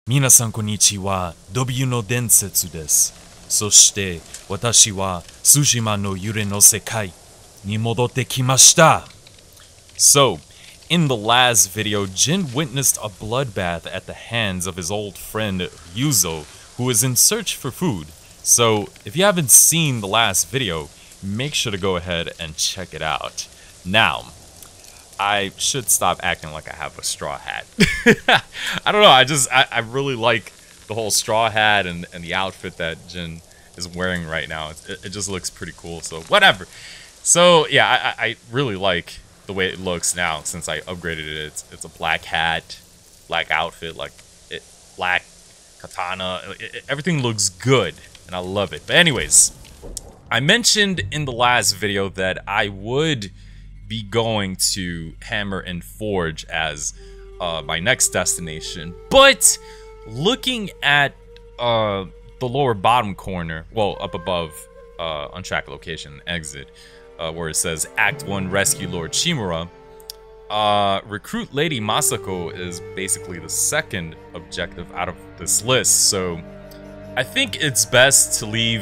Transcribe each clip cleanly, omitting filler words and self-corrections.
皆さんこんにちは、ドビュの伝説です。そして私はツシマの揺れの世界に戻ってきました。So, in the last video, Jin witnessed a bloodbath at the hands of his old friend Yuzo, who was in search for food. So, if you haven't seen the last video, make sure to go ahead and check it out. Now, I should stop acting like I have a straw hat. I don't know, I really like the whole straw hat and the outfit that Jin is wearing right now. It just looks pretty cool, so whatever. So yeah, I really like the way it looks now since I upgraded it. It's a black hat, black outfit, black katana. Everything looks good, and I love it. But anyways, I mentioned in the last video that I would be going to Hammer and Forge as my next destination, but looking at the lower bottom corner, well, up above untracked location exit, where it says Act 1 Rescue Lord Shimura, recruit Lady Masako is basically the second objective out of this list, so I think it's best to leave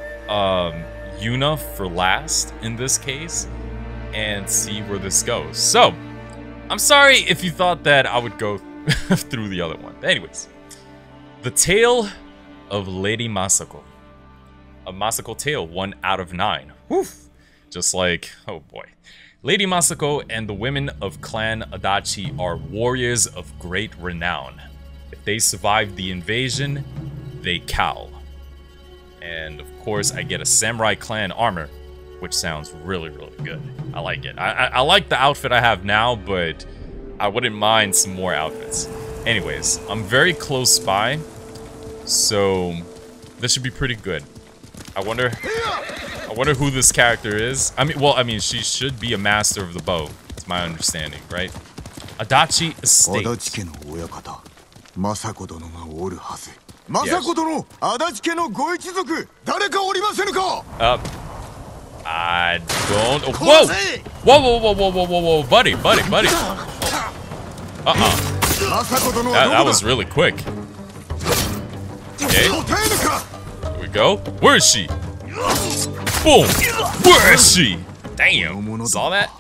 Yuna for last in this case and see where this goes. So, I'm sorry if you thought that I would go through the other one. But anyways, the Tale of Lady Masako. A Masako tale, 1 out of 9. Whew. Just like, oh boy. Lady Masako and the women of Clan Adachi are warriors of great renown. If they survive the invasion, they cowl. And of course, I get a Samurai Clan armor, which sounds really, really good. I like it. I like the outfit I have now, but I wouldn't mind some more outfits. Anyways, I'm very close by, so this should be pretty good. I wonder who this character is. I mean, she should be a master of the bow. It's my understanding, right? Adachi Estate. I don't. Oh, whoa! Whoa! Buddy! That was really quick. Okay. Here we go. Where is she? Boom! Where is she? Damn! Saw that?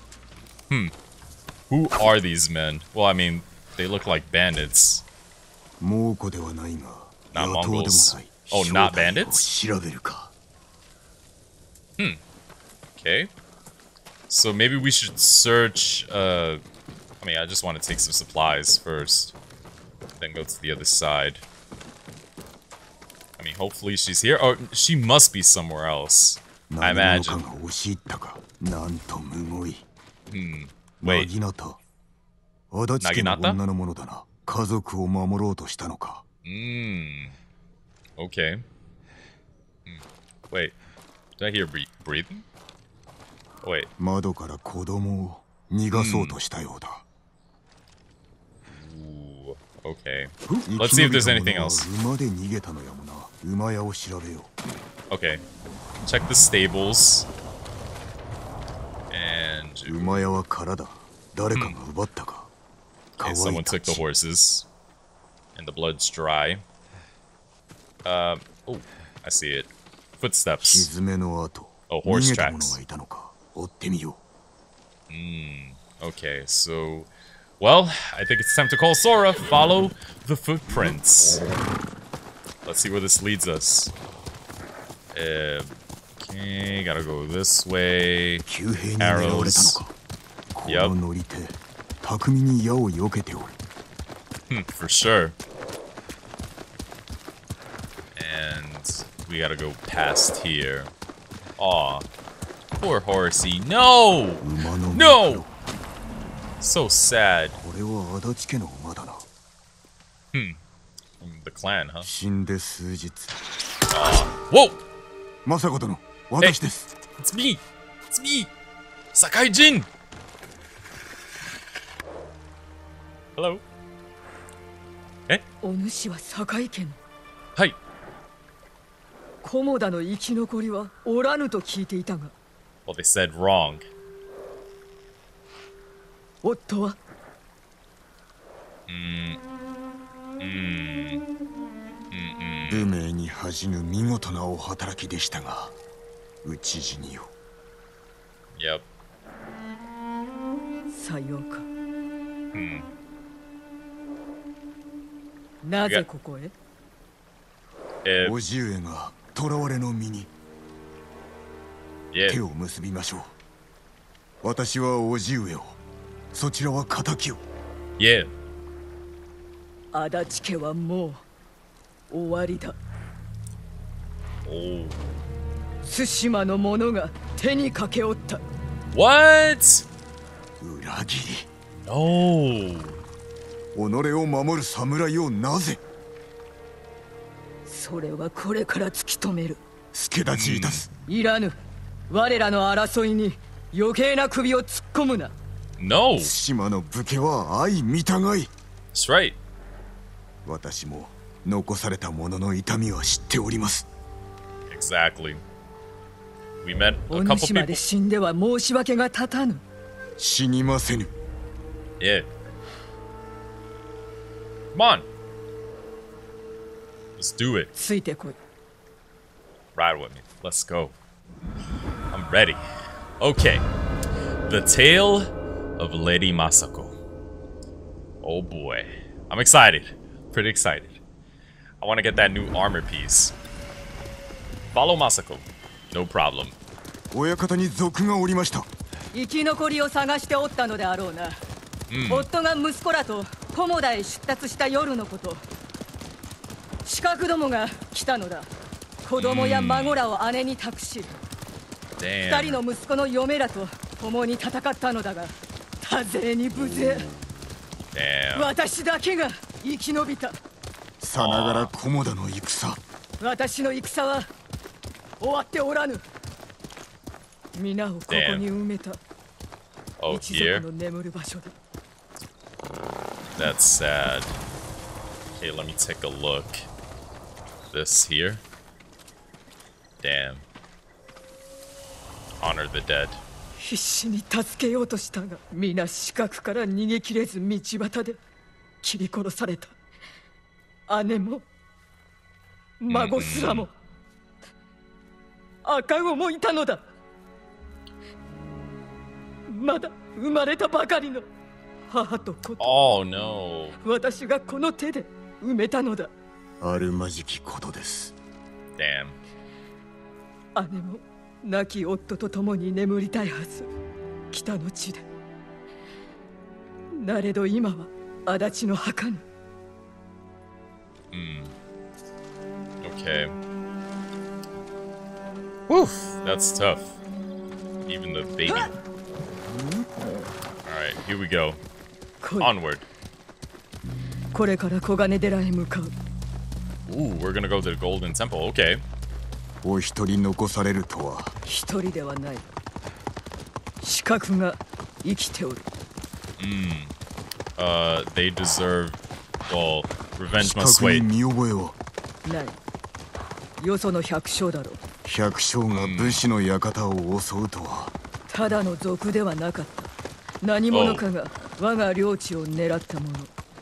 Who are these men? Well, I mean, they look like bandits. Not Mongols. Oh, not bandits? Okay. So maybe we should search, I mean, I just want to take some supplies first. Then go to the other side. I mean, hopefully she's here. Or she must be somewhere else, I imagine. Wait. Naginata? Okay. Wait. Did I hear breathing? Oh, wait. Ooh, okay. Let's see if there's anything else. Okay. Check the stables. And... Okay, someone took the horses. And the blood's dry. Oh, I see it. Footsteps. Oh, horse tracks. Okay, so... Well, I think it's time to call Sora. Follow the footprints. Let's see where this leads us. Okay, gotta go this way. Arrows. Yep. For sure. And we gotta go past here. Aw. Poor horsey. No! No! So sad. The clan, huh? Whoa! Hey, it's me! It's me! Sakai Jin! Hello? Eh? Hi. コモダの生き残りはおらぬと聞いていたが。 Well, they said wrong. 夫は？ 武名に恥じぬ見事なお働きでしたが、討ち死にを。 Yep. さようか。なぜここへ？ 叔父上が囚われの身に。手を結びましょう。私は叔父上を、そちらは敵を。 Yeah. 足立家はもう終わりだ。 Oh. 対馬の者が手にかけおった。 What? 裏切り。 No. 己を守る侍をなぜ。 それはこれから突き止める。 助立ちいたす。 いらぬ。我らの争いに余計な首を突っ込むな。 No. 対馬の武家は相見たがい。 That's right. 私も残された者の痛みは知っております。 Exactly. We met a お couple 主まで people. 死んでは申し訳が立たぬ。 死にませぬ。 Yeah. Come on. Let's do it. ついてこい。 Ride with me. Let's go. I'm ready. Okay. The Tale of Lady Masako. Oh boy. I'm excited. Pretty excited. I want to get that new armor piece. Follow Masako. No problem. 親方に賊がおりました。 生き残りを探しておったのであろうな。夫が息子らと菰田へ出立した夜のこと。刺客どもが来たのだ。子供や孫らを姉に託し、二 Damn. 人の息子の嫁らと共に戦ったのだが、多勢に無勢。 Damn. 私だけが生き延びた。 さながら菰田の戦。 私の戦は終わっておらぬ。皆をここに埋めた。 Oh, 一 here? 族の眠る場所だ。 That's sad. Okay, let me take a look. This here. Damn. Honor the dead. 必死に助けようとしたが、皆死角から逃げきれず道端で切り殺された。姉も孫すらも、赤子もいたのだ。まだ生まれたばかりの母と子と、 Oh no. 私がこの手で埋めたのだ。 あるまじきことです。 Damn. 姉も亡き夫と共に眠りたいはず。北の地で。なれど今は足立の墓に。 Okay. Woof. That's tough. Even the baby. Alright, here we go. 来い。 Onward. これから黄金寺へ向かう。 Ooh, we're gonna go to the Golden Temple. Okay. お一人残されるとは。 一人ではない。刺客が生きておる。 They deserve, well, revenge 近 must くに wait. 見覚えは。 ない。よその百姓だろう。 百姓が武士の館を襲うとは。 ただの賊ではなかった。何者かが我が領地を狙ったもの。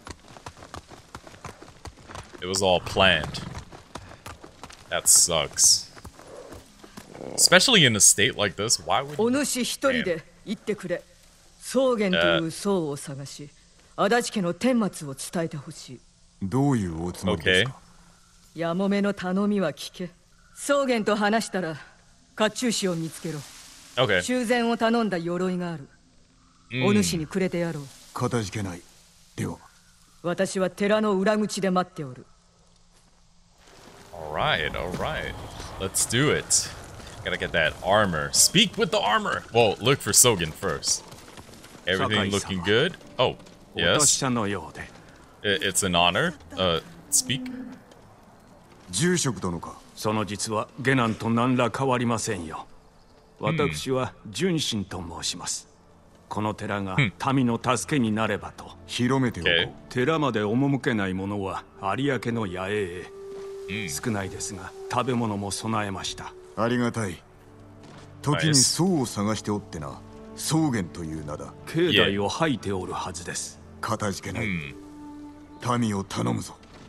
It was all planned. That sucks. Especially in a state like this, why would お you... 主一人で行ってくれ。草原という僧を探し、足立家の顛末を伝えてほしい。 どういうおつもりですか。 やもめの頼みは聞け。草原と話したら甲冑師を見つけろ。 Okay. 修繕を頼んだ鎧がある。お主にくれてやろう。 かたじけない。では。 私は寺の裏口で待っておる。 Alright, alright. Let's do it. Gotta get that armor. Speak with the armor! Well, look for Sogen first. Everything looking good? Oh, yes. It's an honor. Speak? 住職殿か。 その実は下男と何ら変わりませんよ。私は純真と申します。この寺が民の助けになればと。 広めておこう。 寺まで赴けない者は有明の野営へ。少ないですが食べ物も備えました。 ありがたい。時に僧を探しておってな。草原という名だ。 境内を吐いておるはずです。 かたじけない。民を頼むぞ。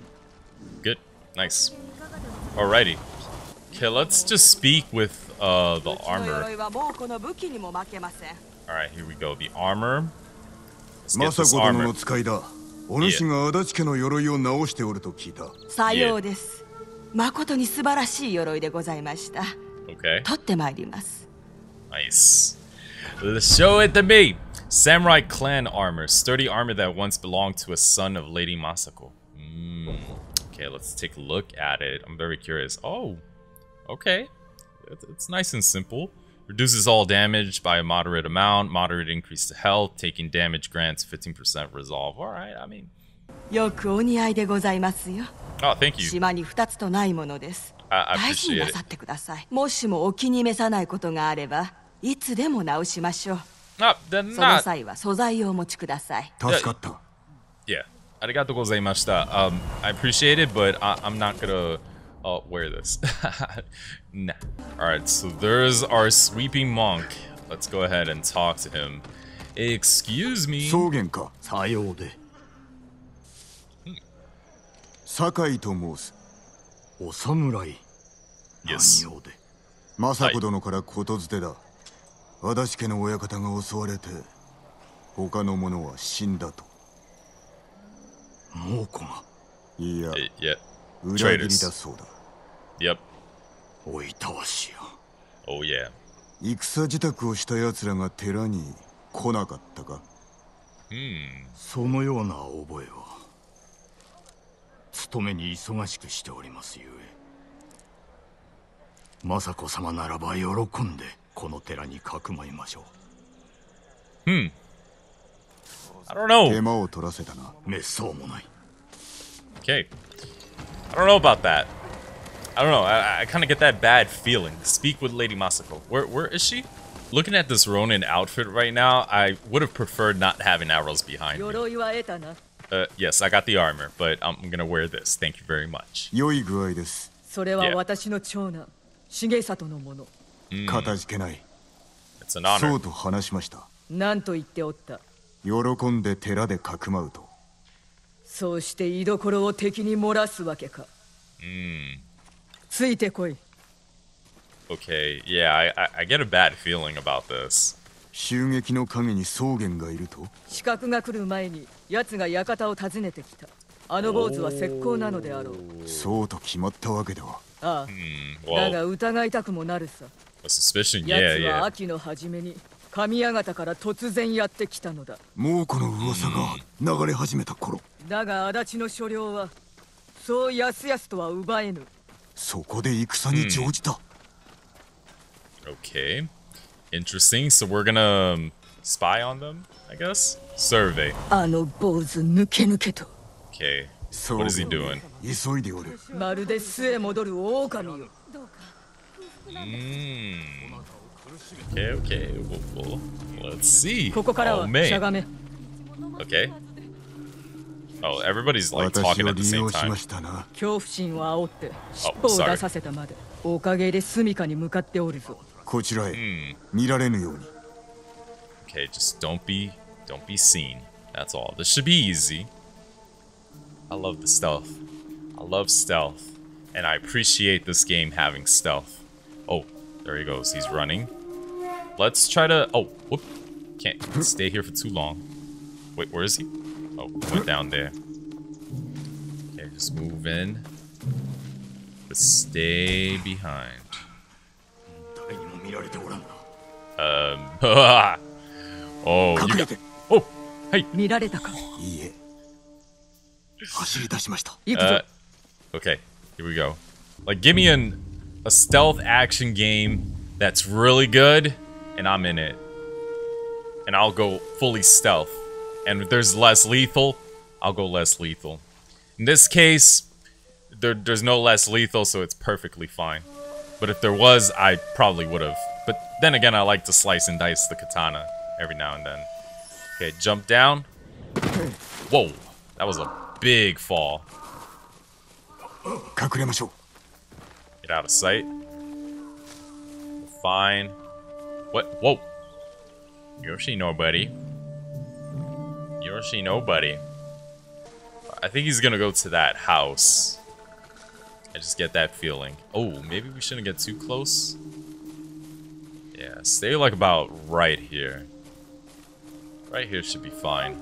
Nice. Alrighty. Okay, let's just speak with the armor. Alright, here we go. The armor. Let's get this 政子殿 armor. の使いだ。お主が足立家の鎧を直しておると聞いた。 さようです。誠に素晴らしい鎧でございました。 Okay. 取ってまいります。 Nice. Let's show it to me. Samurai clan armor. Sturdy armor that once belonged to a son of Lady Masako. Okay, let's take a look at it. I'm very curious. Oh, okay. It's nice and simple. Reduces all damage by a moderate amount. Moderate increase to health. Taking damage grants 15% resolve. Alright, I mean... よくお似合いでございますよ。 Oh, thank you. 島に2つとないものです。 I 大事に appreciate な it. さってください。もしもお気に召さないことがあれば、いつでも直しましょう。 Then その not... 際は素材をお持ちください。 助かった。 Yeah. Arigato gozaimashita. I appreciate it, but I'm not gonna wear this. Nah. Alright, so there's our sweeping monk. Let's go ahead and talk to him. Excuse me. 草原か。 さようで。 酒井と申す。 お侍。 Yes. 何用で。 政子殿からことづてだ。足立家の親方が襲われて、他の者は死んだと。 猛虎が。 いや、 Yeah. 裏切りだそうだ。 Yep. おいたわしや。 Oh yeah. 戦支度をした奴らが寺に来なかったか。 そのような覚えは。勤めに忙しくしておりますゆえ。政子様ならば喜んでこの寺にかくまいましょう。 I don't know. 手間を取らせたな。 めっそうもない。 Okay. I don't know about that. I don't know. I kind of get that bad feeling. Speak with Lady Masako. Where is she? Looking at this Ronin outfit right now, I would have preferred not having arrows behind me. 鎧は得たな。 Yes, I got the armor, but I'm gonna wear this. Thank you very much. 良い具合です。 それは私の長男、重里のもの。 かたじけない。 It's an honor. そうと話しました。 何と言っておった。 喜んで寺でかくまうと。 そうして居所を敵に漏らすわけか。ついてこい。 Okay, yeah, I get a bad feeling about this. 襲撃の陰に草原がいると。 刺客が来る前に奴が館を訪ねてきた。あの坊主は石膏なのであろう。 そうと決まったわけでは。 ああ、だ Well, が疑いたくもなるさ。 a suspicion, 奴 yeah, は yeah. 秋の初めに神谷方から突然やってきたのだ。 猛虎の噂が流れ始めた頃。 だが足立の所領はそうやすやすとは奪えぬ。 そこで戦に乗じた。 Okay. Interesting. So we're gonna spy on them, I guess? Survey. あの坊主抜け抜けと。 Okay. そう What is he doing? 急いでおる。 まるで巣へ戻る狼よ。 Okay, okay. Well, let's see. ここから Oh, は man. しゃがめ。 Okay. Oh, everybody's like 私 talking を at the 利 same 用し time. ましたな。 恐怖心を煽って尻尾を出させたまで。おかげで住処に向かっておるぞ。 こちらへ、見られぬように。 Okay, just don't be seen. That's all. This should be easy. I love the stealth. I love stealth. And I appreciate this game having stealth. Oh, there he goes. He's running. Let's try to... Oh, whoop. Can't stay here for too long. Wait, where is he? Oh, he went down there. Okay, just move in. But stay behind. 誰にも見られておらんな。 Oh, 隠 you れ got... て。 Oh, hey. 見られたか。 いいえ。走り出しました。 行くぞ。 Okay, here we go. Like, give me a stealth action game that's really good, and I'm in it. And I'll go fully stealth. And if there's less lethal, I'll go less lethal. In this case, there's no less lethal, so it's perfectly fine. But if there was, I probably would have. But then again, I like to slice and dice the katana every now and then. Okay, jump down. Whoa, that was a big fall. 隠れましょう。 Get out of sight. Fine. What? Whoa. Yoshi nobody. Yoshi nobody. I think he's gonna go to that house. I just get that feeling. Oh, maybe we shouldn't get too close. Yeah, stay like about right here. Right here should be fine.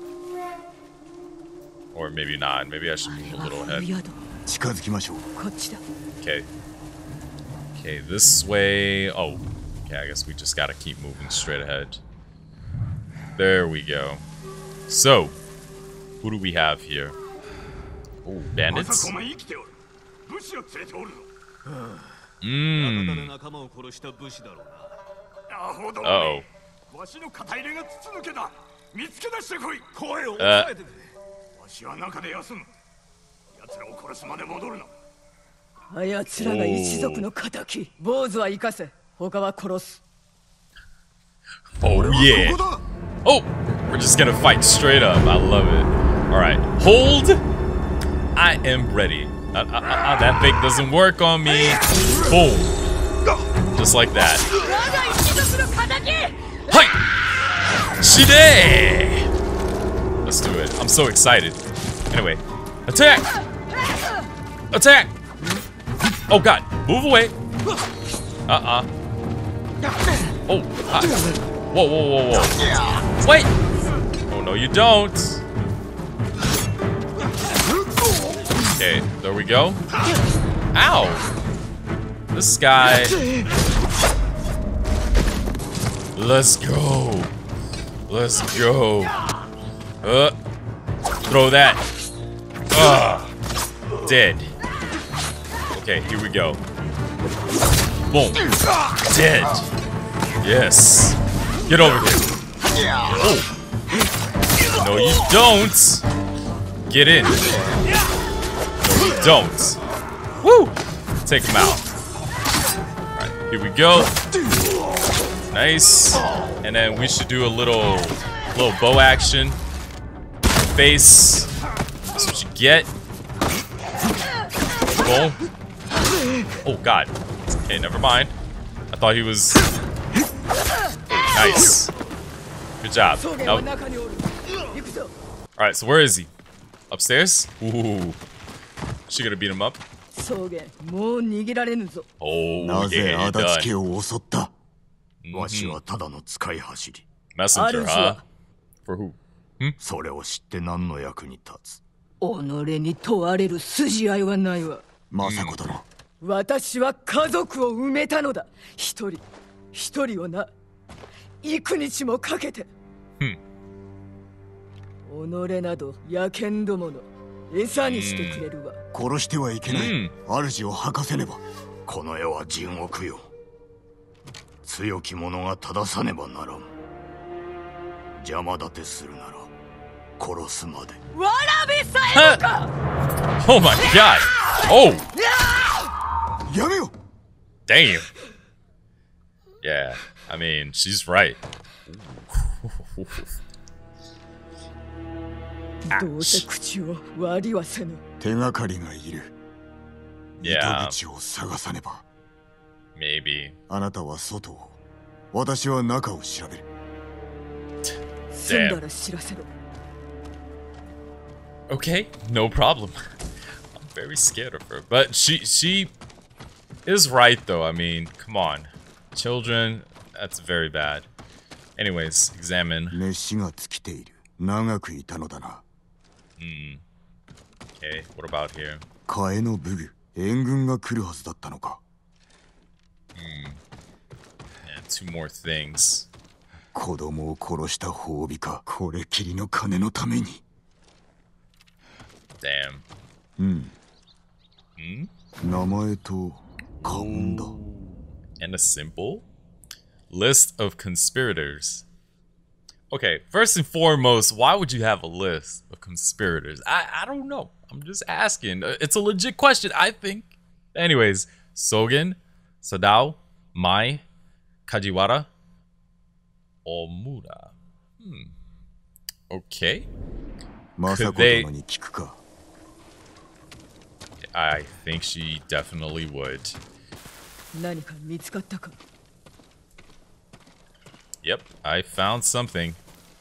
Or maybe not. Maybe I should move a little ahead. 近づきましょう。 こっちだ。 Okay. Okay, this way. Oh, okay, I guess we just gotta keep moving straight ahead. There we go. So, who do we have here? Oh, bandits? Uh-oh. Oh. あやつらが一族の仇。坊主は生かせ。他は殺す。 Oh, yeah. Oh, we're just gonna fight straight up. I love it. Alright, hold. I am ready. That thing doesn't work on me. Boom. Just like that. Hi! Shide! Let's do it. I'm so excited. Anyway, attack! Attack! Oh god, move away. Oh, hi. Whoa, whoa, whoa, whoa. Wait! Oh, no, you don't. Okay, there we go. Ow! This guy. Let's go. Let's go. Throw that. Dead. Okay, here we go. Boom. Dead. Yes. Get over here. Oh. No, you don't. Get in. No, you don't. Woo! Take him out. Alright, here we go. Nice. And then we should do a little bow action. Face. That's what you get. Boom. Oh, God. Okay, never mind. I thought he was... Nice. Good job. Nope. Alright, so where is he? Upstairs? Ooh. She gonna beat him up? Oh, yeah, you're done. Messenger, huh? For who? それを知って何の役に立つ。 己に問われる筋合いはないわ。 政子殿。 私は家族を埋めたのだ。一人をな、幾日もかけて。己など野犬どもの餌にしてくれるわ。 殺してはいけない。主を吐かせねば。 この世は地獄よ。強き者が正さねばならん。邪魔立てするなら殺すまで。 わらびさえもか。 Oh my god! Oh! やめよ。 Damn. Yeah, I mean, she's right. どうせ口を割りはせぬ。 手がかりがいる。 Yeah. 糸口を探さねば。 Maybe. あなたは外を、私は中を調べる。 済んだら知らせろ。 Okay, no problem. I'm very scared of her, but she is right though. I mean, come on, children. That's very bad. Anyways, examine. 熱しが尽きている。長くいたのだな。 Okay, what about here? 替えの武具、援軍が来るはずだったのか。 And two more things. 子供を殺した褒美か。これきりの金のために。 Damn. 名前と家紋だ。 And a simple list of conspirators. Okay, first and foremost, why would you have a list of conspirators? I don't know. I'm just asking. It's a legit question, I think. Anyways, Sogen, Sadao, Mai, Kajiwara, Omura. Okay. 政子殿に聞くか。 I think she definitely would. 何か見つかったか。 Yep, I found something.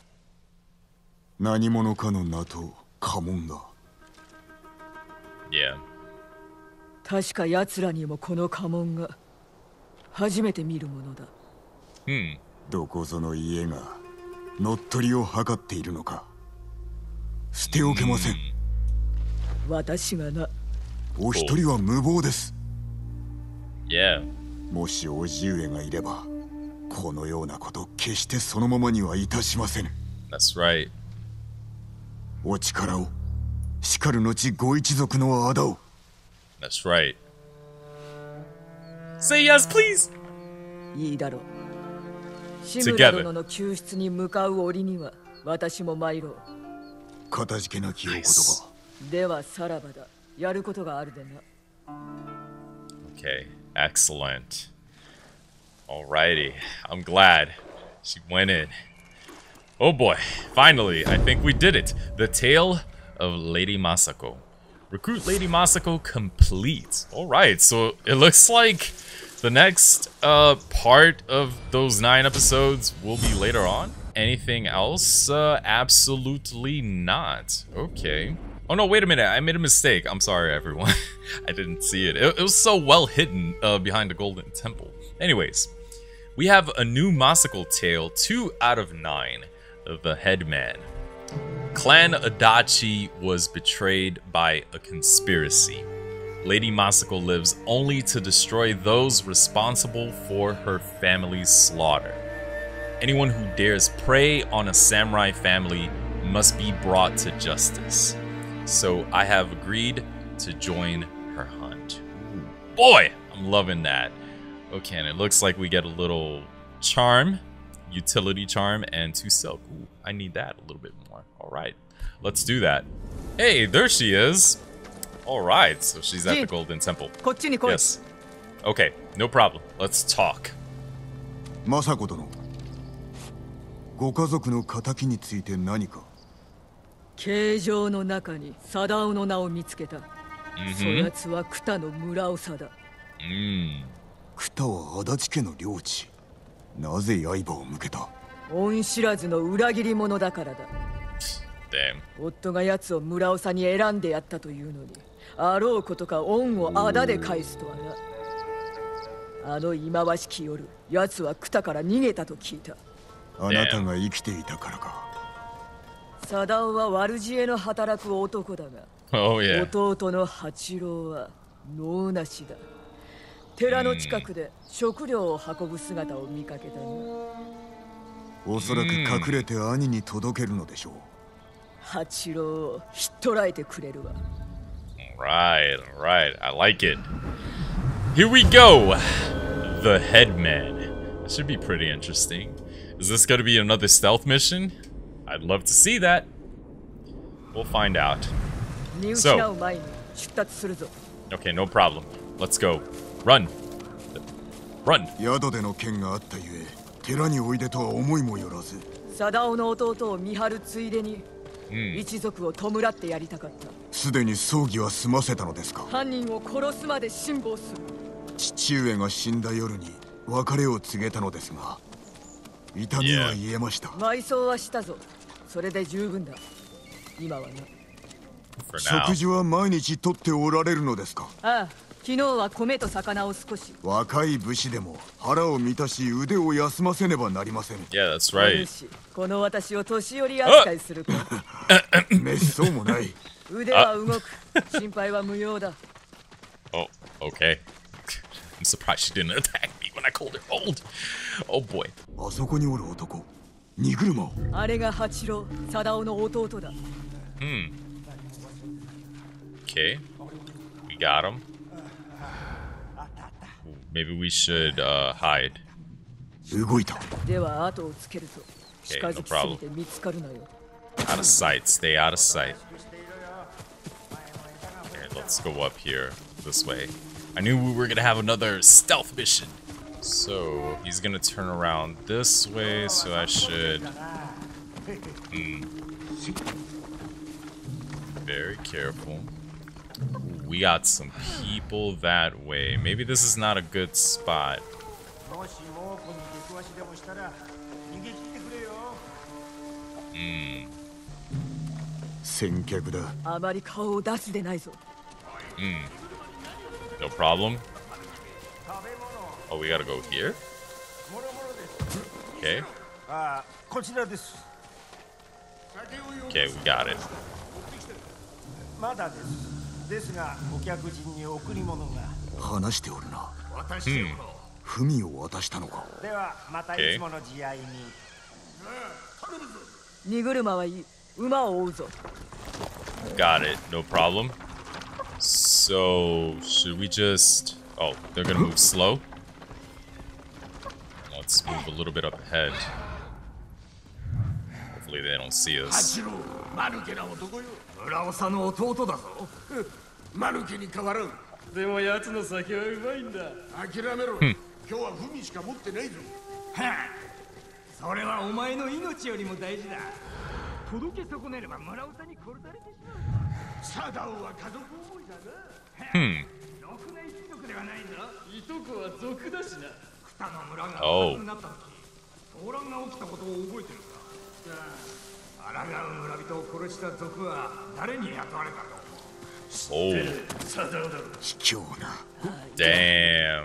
何者かの名と家紋だ。 Yeah. 確か奴らにもこの家紋が初めて見るものだ。 どこぞの家が乗っ取りを図っているのか。捨ておけません。 私がな。 お一人は無謀です。 Yeah. もし叔父上がいれば、このようなこと決してそのままにはいたしませぬ。 That's right. お力を、しかる後ご一族の仇を。 That's right. Say yes, please. いいだろう。志村殿の救出に向かう折には私も参ろう。 かたじけなきお言葉。 ではさらばだ。やることがあるでな。 Okay, excellent. Alrighty, I'm glad she went in. Oh boy, finally, I think we did it. The Tale of Lady Masako. Recruit Lady Masako complete. Alright, so it looks like the next part of those 9 episodes will be later on. Anything else? Absolutely not. Okay. Oh no, wait a minute. I made a mistake. I'm sorry, everyone. I didn't see it. It was so well hidden behind the Golden Temple. Anyways, we have a new Masako tale, 2 out of 9. The Headman. Clan Adachi was betrayed by a conspiracy. Lady Masako lives only to destroy those responsible for her family's slaughter. Anyone who dares prey on a samurai family must be brought to justice. So I have agreed to join her hunt. Ooh, boy, I'm loving that. Okay, and it looks like we get a little charm, utility charm, and 2 silk. Ooh, I need that a little bit more. All right, let's do that. Hey, there she is. All right, so she's at the Golden Temple. Yes. Okay, no problem. Let's talk. 政子殿、ご家族の仇について何か。 形状の中に貞夫の名を見つけた。そやつは九田の村長だ。 九田は足立家の領地。なぜ刃を向けた。 恩知らずの裏切り者だからだ。夫が奴を村長に選んでやったというのに、あろうことか恩を仇で返すとはな。あの忌まわしき夜、奴は九田から逃げたと聞いた。 あなたが生きていたからか。 貞夫は悪知恵の働く男だが、弟の八郎は能なしだ。寺の近くで食料を運ぶ姿を見かけたな。 おそらく隠れて兄に届けるのでしょう。 八郎をひっ捕らえてくれるわ。 Right, right. I like it. Here we go. The Headman. That should be pretty interesting. Is this going to be another stealth mission? I'd love to see that. We'll find out. So. Okay, no problem. Let's go. Run. Run. 宿での件があったゆえ、寺においでとは思いもよらず。 貞夫の弟を見張るついでに、一族を弔ってやりたかった。 すでに葬儀は済ませたのですか。 犯人を殺すまで辛抱する。 父上が死んだ夜に別れを告げたのですが、痛みは癒えました。 埋葬はしたぞ。それで十分だ。今はな。 食事は毎日とっておられるのですか。 ああ、昨日は米と魚を少し。 若い武士でも腹を満たし腕を休ませねばなりません。 Yeah, that's right. この私を年寄り扱いするか。 めっそうもない。 腕は動く。心配は無用だ。 Oh, okay. I'm surprised she didn't attack me when I called her old. Oh boy. あそこにおる男。荷車を。 あれが八郎、貞夫の弟だ。 Okay. We got him. Maybe we should hide. 動いた。 では後をつけるぞ。近づきすぎて見つかるなよ。 Out of sight. Stay out of sight. Okay, let's go up here this way. I knew we were gonna have another stealth mission. So he's gonna turn around this way, so I should very careful. Ooh, we got some people that way. Maybe this is not a good spot. 先客だ。 あまり顔を出すでないぞ。 No problem. Oh, we gotta go here? Okay. Okay, we got it. まだです。ですが、お客人に贈り物が。 話しておるな。 Hmm. 文を渡したのか。 では、またいつもの試合に。 荷車はいい。馬を追うぞ。 Got it. No problem. So, should we just... Oh, they're gonna move slow? Let's move a little bit up ahead. Hopefully they don't see us. マヌケな男よ。村長の弟だぞ。マヌケに変わらん。 でも奴の酒はうまいんだ。 諦めろ。今日は文しか持ってないぞ。 はあ、それはお前の命よりも大事だ。届け損ねれば村長に殺されてしまう。 サダオは家族思いだな。 ろくな一族ではないぞ。いとこは族だしな。 北の村が Oh. なった時、動乱が起きたことを覚えてるか。抗う村人を殺した族は誰に雇われたと思う。 Oh, サダオだろ。 卑怯な。 damn.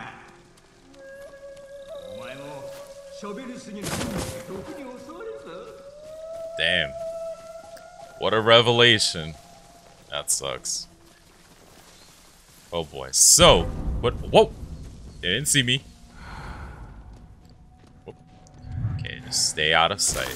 お前も喋りすぎると毒に襲われるぞ。 Damn. What a revelation. That sucks. Oh boy. So, what? Whoa! They didn't see me. Whoop. Okay, just stay out of sight.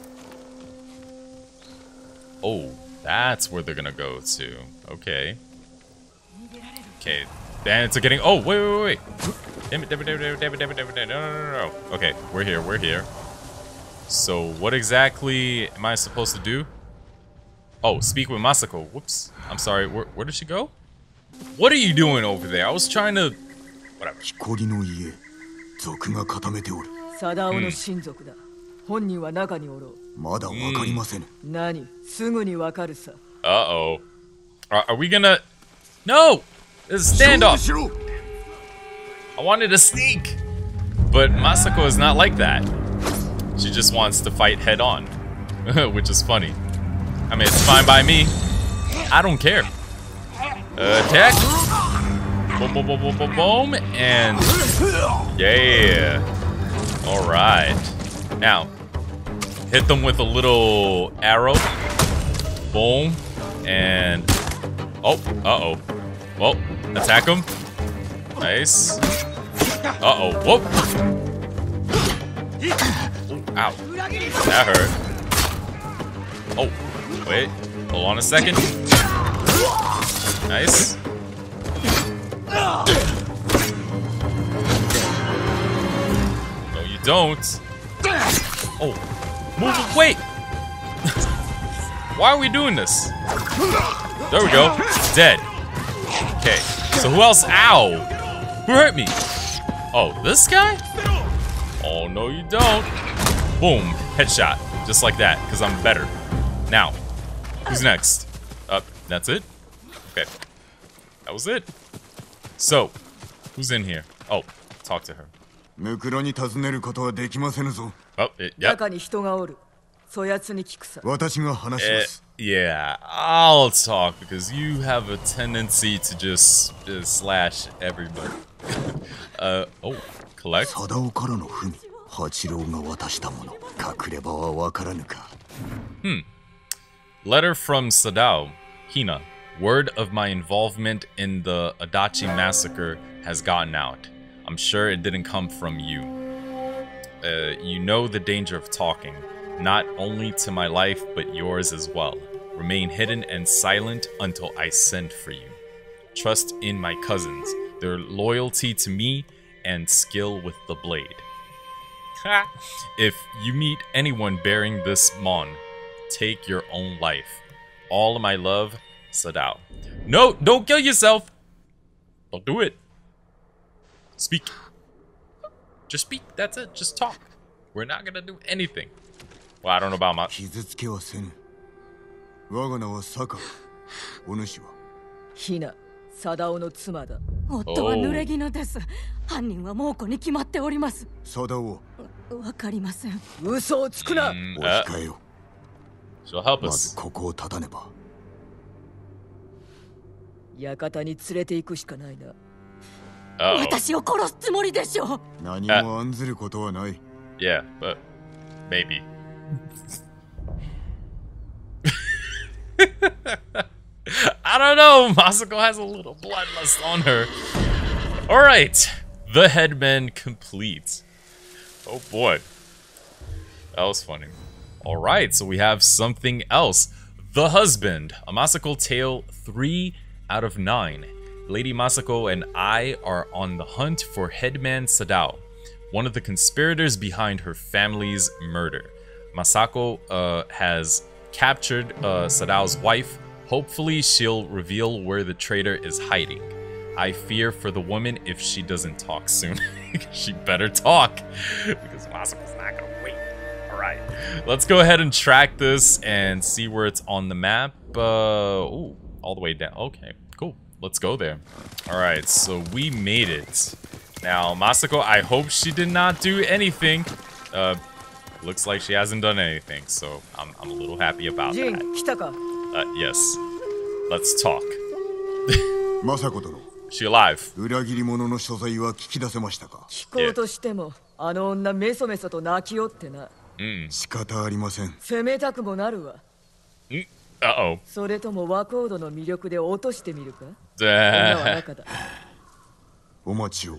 Oh, that's where they're gonna go to. Okay. Okay. Then it's getting. Oh, wait. Damn it. No. Okay, we're here. So, what exactly am I supposed to do? Oh, speak with Masako. Whoops. I'm sorry. Where did she go? What are you doing over there? I was trying to... Whatever. 誇りの家、族が固めておる。 サダオの親族だ。本人は中におろう。 まだわかりませぬ。 何？すぐにわかるさ。 Uh-oh. Are we gonna... No! This is a standoff! I wanted to sneak! But Masako is not like that. She just wants to fight head on. Which is funny. I mean, it's fine by me. I don't care. Attack! Boom. And... Yeah. Alright. Now, hit them with a little arrow. Boom. And... Oh, uh-oh. Well, attack them. Nice. Uh-oh. Whoop. Ow. That hurt. Oh, wait. Hold on a second. Nice. No, you don't. Oh, move. Wait. Why are we doing this? There we go. Dead. Okay. So who else? Ow. Who hurt me? Oh, this guy? Oh, no, you don't. Boom. Headshot. Just like that, because I'm better. Now, who's next? That's it? Okay. That was it. So, who's in here? Oh, talk to her. ムクロに尋ねることはできませぬぞ。 Oh, yep. 中に人がおる。そやつに聞くさ。 私が話します。 Yeah, I'll talk because you have a tendency to just slash everybody. Oh, collect. サダオからの文、八郎が渡したもの。隠れ場はわからぬか。 Letter from Sadao. Hina. Word of my involvement in the Adachi massacre has gotten out. I'm sure it didn't come from you. You know the danger of talking. Not only to my life, but yours as well. Remain hidden and silent until I send for you. Trust in my cousins, their loyalty to me, and skill with the blade. If you meet anyone bearing this mon, take your own life. All of my love, Sadao. No, don't kill yourself! Don't do it. Speak. Just speak, that's it, just talk. We're not gonna do anything. Well, I don't know about my... 傷つけはせぬ。我が名は坂。お主はヒナ、サダオの妻だ。 夫は濡れ衣です。犯人は猛虎に決まっております。 サダオはわかりません。 嘘をつくな。 お控えよ。 She'll help まず us. ここを立たねば。 館に連れて行くしかないな。 Uh-oh. 私を殺すつもりでしょ。 何も案ずることはない。 Yeah, but maybe. I don't know. Masako has a little bloodlust on her. All right, the headman complete. Oh boy, that was funny. All right, so we have something else. The husband. A Masako tale 3 out of 9. Lady Masako and I are on the hunt for Headman Sadao, one of the conspirators behind her family's murder. Masako has captured Sadao's wife. Hopefully she'll reveal where the traitor is hiding. I fear for the woman if she doesn't talk soon. She better talk, because Masako's not gonna wait. Alright, let's go ahead and track this and see where it's on the map. Ooh, all the way down. Okay, cool. Let's go there. Alright, so we made it. Now, Masako, I hope she did not do anything. Looks like she hasn't done anything, so I'm a little happy about ジン、 that. 来たか。 Yes. Let's talk. 政子殿、 She alive? 裏切り者の所在は聞き出せましたか。 聞こうとしても、あの女メソメソと泣きよってな。 仕方ありません。 責めたくもなるわ。 Uh-oh. それとも和コードの魅力で落としてみるか。女は Yada 中だ。 お待ちを。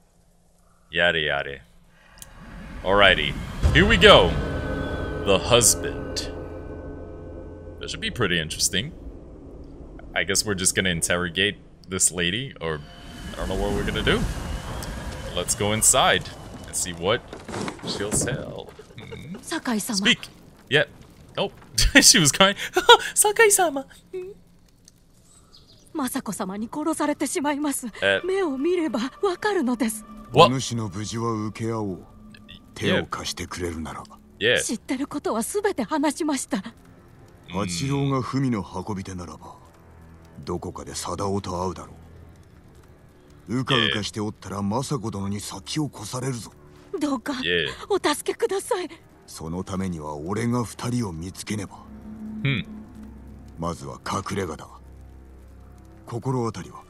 yada. Alrighty. Here we go. The husband. That should be pretty interesting. I guess we're just gonna interrogate this lady, or I don't know what we're gonna do. Let's go inside and see what she'll tell. 酒井様。 Speak. Yeah. Oh, she was crying. Sakai-sama. 政子様に殺されてしまいます。 え目を見ればわかるのです。 お What? 主の無事は受け合おう。手を貸してくれるなら。 Yeah. 知ってることはすべて話しました。 八郎が文の運び手ならば、どこかで貞夫と会うだろう。うかうかしておったら政子殿に先を越されるぞ。 どうか Yeah. お助けください。 そのためには俺が二人を見つけねば。まずは隠れ家だ。心当たりは。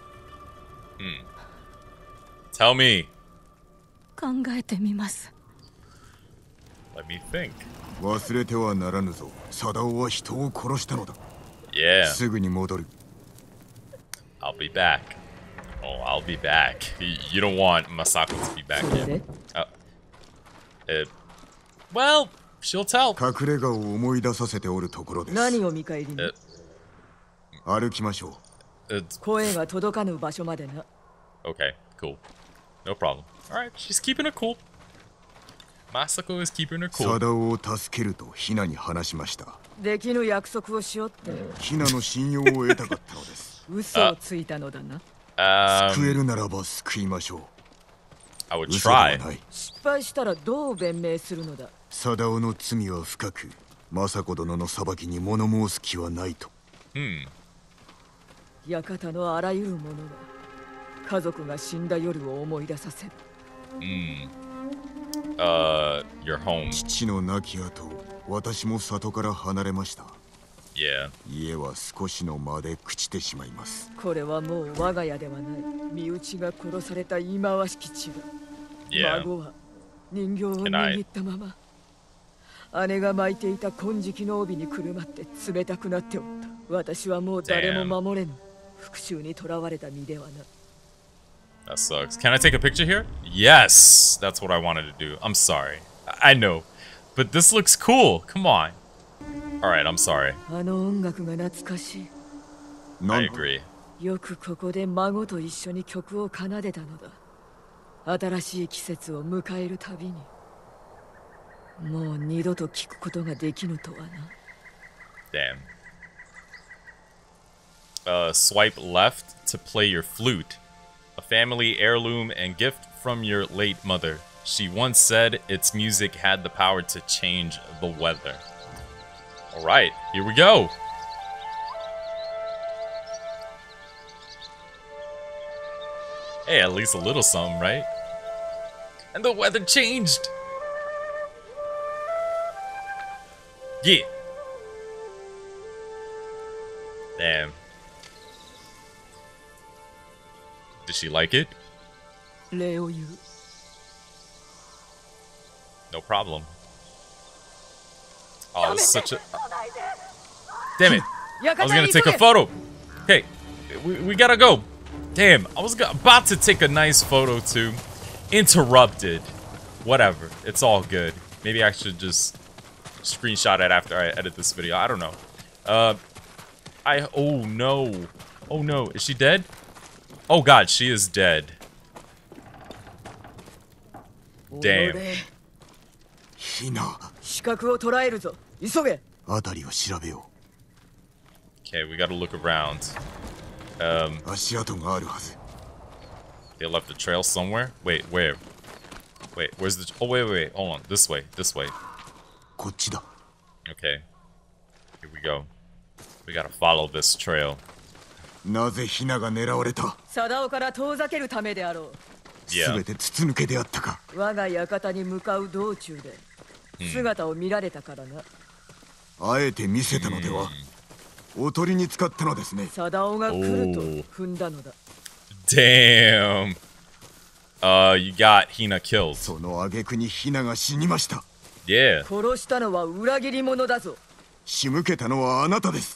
Tell me. 考えてみます。 Let me think. 忘れてはならぬぞ。貞夫は人を殺したのだ。 Yeah. すぐに戻る。 I'll be back. Oh, I'll be back. You don't want Masako to be back それ yet. で Well, she'll tell. 隠れ家を思い出させておるところです。 何を見返りに。 歩きましょう。 声が届かぬ場所までな。 Okay, cool. No problem. Alright, she's keeping it cool. Masako is keeping her cool. 貞夫を助けるとヒナに話しました。 できぬ約束をしよって、 ヒナの信用を得たかったのです。 嘘をついたのだな。 救えるならば救いましょう。 I would 嘘では try. ない。 失敗したらどう弁明するのだ。 貞夫の罪は深く、政子殿の裁きに物申す気はないと。 館のあらゆるものが家族が死んだ夜を思い出させる。 Your home. 父の亡き後、私も里から離れました。 Yeah. 家は少しの間で朽ちてしまいます。 これはもう我が家ではない。身内が殺された忌まわしき地だ。 Yeah. 孫は人形を握ったまま。姉が巻いていた金色の帯にくるまって冷たくなっておった。私はもう誰も守れぬ。復讐に囚われた身ではな。 That sucks. Can I take a picture here? Yes! That's what I wanted to do. I'm sorry. I know. But this looks cool. Come on. Alright, I'm sorry. あの音楽が懐かしい。 I agree. よくここで孫と一緒に曲を奏でたのだ。新しい季節を迎えるたびに。もう二度と聞くことができぬとはな。 Damn. Swipe left to play your flute. A family heirloom and gift from your late mother. She once said its music had the power to change the weather. Alright, here we go. Hey, at least a little something, right? And the weather changed! Yeah. Damn. Did she like it? 礼を言う。 No problem. Oh, it's such a... Damn it. I was gonna take a photo. Okay, we gotta go. Damn, I was about to take a nice photo too. Interrupted. Whatever, it's all good. Maybe I should just screenshot it after I edit this video. I don't know. Oh no. Oh no, is she dead? Oh god, she is dead. Damn. ヒナ、 視覚を捉えるぞ。急げ。 辺りを調べよ Okay, we gotta look around. う。足跡があるはず。 They left a trail somewhere? Wait, where? Wait, where's the... Oh, wait, hold on. This way, this way. こっちだ。 Okay. Here we go. We gotta follow this trail. なぜヒナが狙われた？ 貞夫から遠ざけるためであろう。 すべて筒抜けであったか。 我が館に向かう道中で姿を見られたからな。 あえて見せたのでは？おとりに使ったのですね。 貞夫が来ると踏んだのだ。 Damn. You got Hina killed. その挙句にヒナが死にました。 Yeah. 殺したのは裏切り者だぞ。 仕向けたのはあなたです。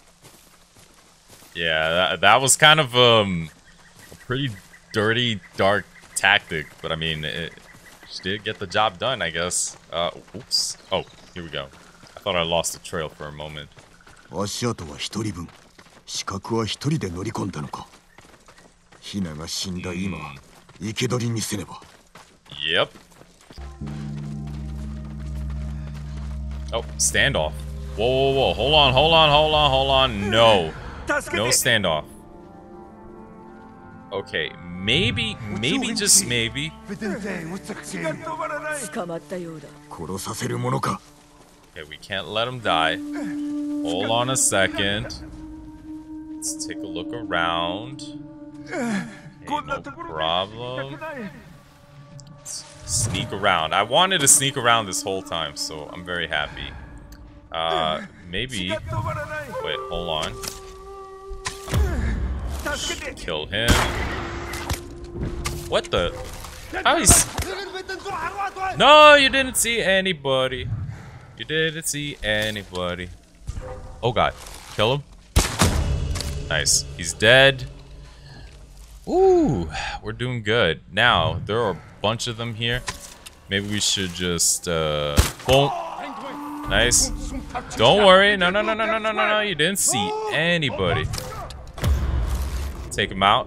Yeah, that was kind of a pretty dirty, dark tactic, but I mean, she did get the job done, I guess. Oops. Oh, here we go. I thought I lost the trail for a moment. 足跡は一人分。視覚は一人で乗り込んだのか。ヒナが死んだ今、生け捕りにせねば。 Yep. Oh, standoff. Whoa, whoa, whoa. Hold on, hold on, hold on, hold on. No. No standoff. Okay, maybe, just maybe. 捕まったようだ。 殺させるものか。 Okay, we can't let him die. Hold on a second. Let's take a look around. Okay, no problem. Let's sneak around. I wanted to sneak around this whole time, so I'm very happy. Maybe. Wait, hold on. Kill him. What the? How is? No, you didn't see anybody. You didn't see anybody. Oh god. Kill him. Nice. He's dead. Ooh, we're doing good. Now, there are a bunch of them here. Maybe we should just, boom. Nice. Don't worry. No, you didn't see anybody. Take him out.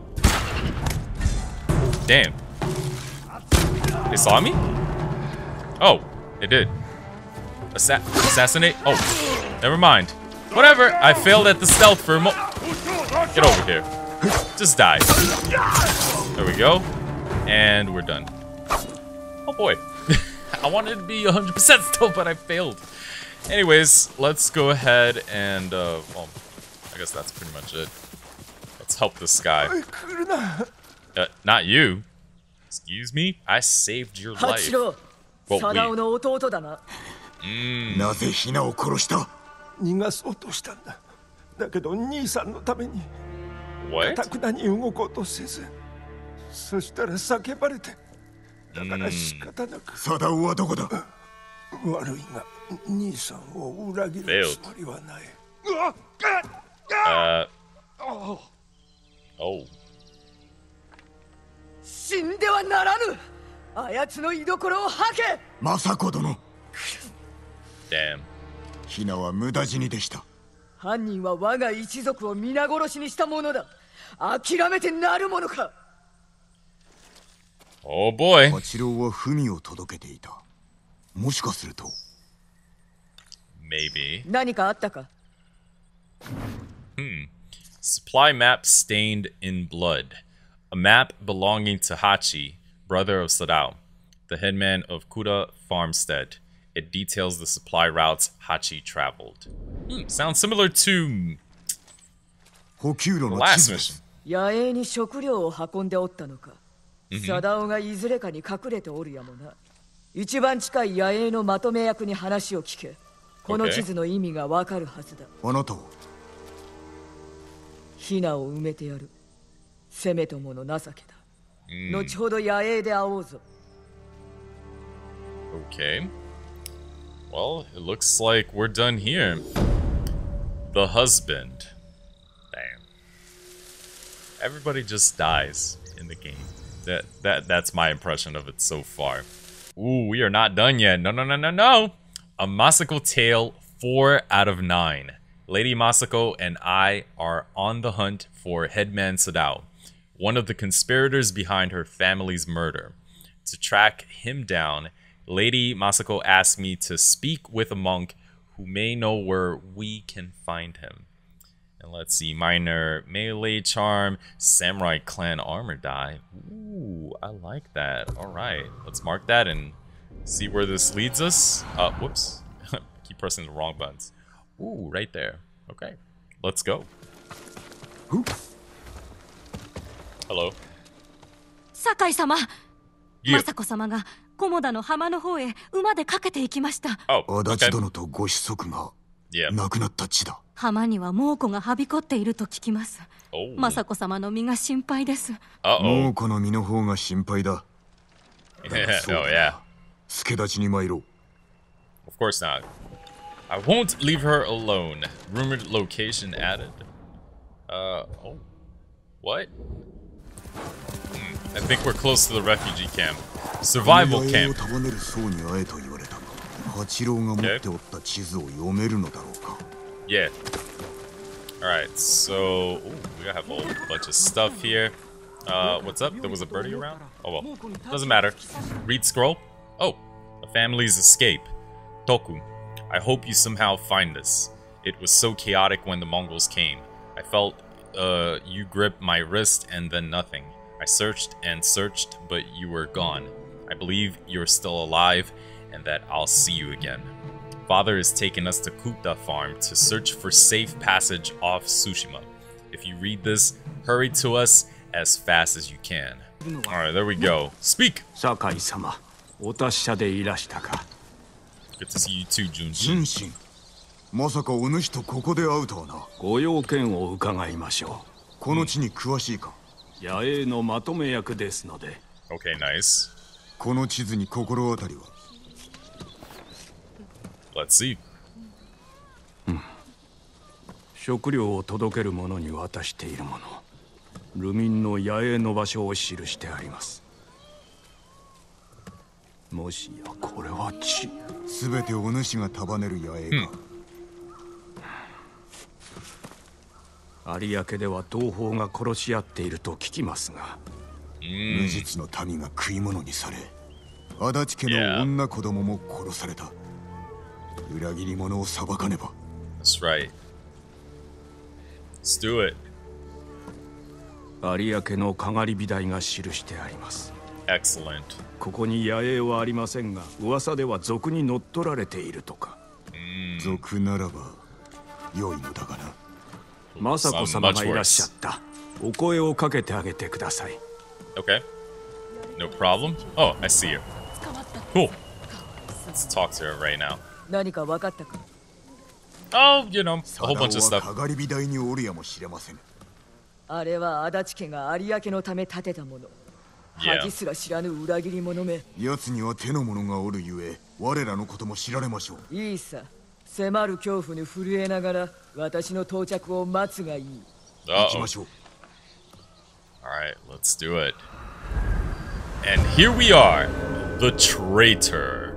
Damn. They saw me? Oh, they did. Assassinate? Oh, never mind. Whatever. I failed at the stealth for a moment. Get over here. Just die. There we go. And we're done. Oh boy. I wanted to be 100% stealth, but I failed. Anyways, let's go ahead and, well, I guess that's pretty much it. Let's help this guy. Not you. Excuse me? I saved your life. Well, 貞夫の弟だな。 なぜヒナを殺した？ 逃がそうとしたんだ。だけど兄さんのために What? 固くなに動こうとせず、そしたら叫ばれて、だから仕方なく。 貞夫はどこだ？ 悪いが兄さんを裏切るつもりはない。 Oh. 死んではならぬ。あやつの居所を吐け。 政子殿。 Damn. ヒナは無駄死にでした。 犯人は我が一族を皆殺しにしたものだ。諦めてなるものか。 Oh boy. 八郎は文を届けていた。もしかすると。 Maybe. 何かあったか。 Supply map stained in blood. A map belonging to Hachi, brother of Sadao, the headman of Kuda Farmstead. It details the supply routes Hachi traveled. Sounds similar to 補給路 the の last 地図です。 mission. 野営に食料を運んでおったのか。貞夫がいずれかに隠れておるやもな。一番近い野営のまとめ役に話を聞け。この地図の意味がわかるはずだ。 あなたは？ ヒナを埋めてやる。 せめともの情けだ。後ほど野営で会おうぞ。 Okay. Well, it looks like we're done here. The husband. Damn. Everybody just dies in the game. That's my impression of it so far. Ooh, we are not done yet. No, no, no, no, no. A Masako tale, 4 out of 9. Lady Masako and I are on the hunt for Headman Sadao, one of the conspirators behind her family's murder. To track him down, Lady Masako asked me to speak with a monk who may know where we can find him. And let's see, minor melee charm, samurai clan armor die. Ooh, I like that. Alright, let's mark that and see where this leads us. Whoops. Keep pressing the wrong buttons. Ooh, right there. Okay, let's go. Hello. Sakai-sama! Yeah. Masako様がコモダの浜の方へ馬で駆けて行きました。 Oh, 足 okay. 立殿とご子息が Yeah. 亡くなった地だ。 浜には猛虎がはびこっていると聞きます。 Oh. Masako様の身が心配です。 Uh-oh. もうこの身の方が心配だ。 Oh, yeah. 助立ちに参ろう。 Of course not. I won't leave her alone. Rumored location added. Oh. What? I think we're close to the refugee camp. Survival 野営を camp. 束ねる僧に会えと言われたが、八郎が持っておった地図を読めるのだろうか。 Yeah. Alright, so... Ooh, we have a whole bunch of stuff here. What's up? There was a birdie around? Oh well. Doesn't matter. Read scroll. Oh, a family's escape. Toku. I hope you somehow find this. It was so chaotic when the Mongols came. I felt you grip my wrist and then nothing. I searched and searched, but you were gone. I believe you're still alive and that I'll see you again. Father is taking us to Kuta Farm to search for safe passage off Tsushima. If you read this, hurry to us as fast as you can. Alright, there we go. Speak! 酒井様、お達者でいらしたか。 Good to see you too, Junshin. 純真。まさかお主とここで会うとはな。 ご用件を伺いましょう。 この地に詳しいか。 野営のまとめ役ですので。 Okay, nice. この地図に心当たりは。 Let's see. 食料を届ける者に渡しているもの。ルミンの野営の場所を記してあります。もしやこれは地。 すべてお主が束ねる野営か。 有明では同胞が殺し合っていると聞きますが。 無実の民が食い物にされ、足立家の女子供も殺された。裏切り者を裁かねば。 That's right. Let's do it. 有明のかがり火台が記してあります。 Excellent. ここに野営はありませんが、噂では賊に乗っ取られているとか。 賊ならば良いのだがな。 雅子様がいらっしゃった。お声をかけてあげてください。 Okay. No problem. Oh, I see you. Cool. Let's talk to her right now. 何か分かったか。 Oh, you know, a whole bunch of 貞 stuff. 夫はかがり火台におるやもしれません。 あれは足立家が有明のため建てたもの。 Yeah. 恥すら知らぬ裏切り者め。 奴には手の者がおるゆえ、我らのことも知られましょう。 いいさ。迫る恐怖に震えながら私の到着を待つがいい。 行き Uh-oh. ましょう。 Alright, let's do it. And here we are, the traitor.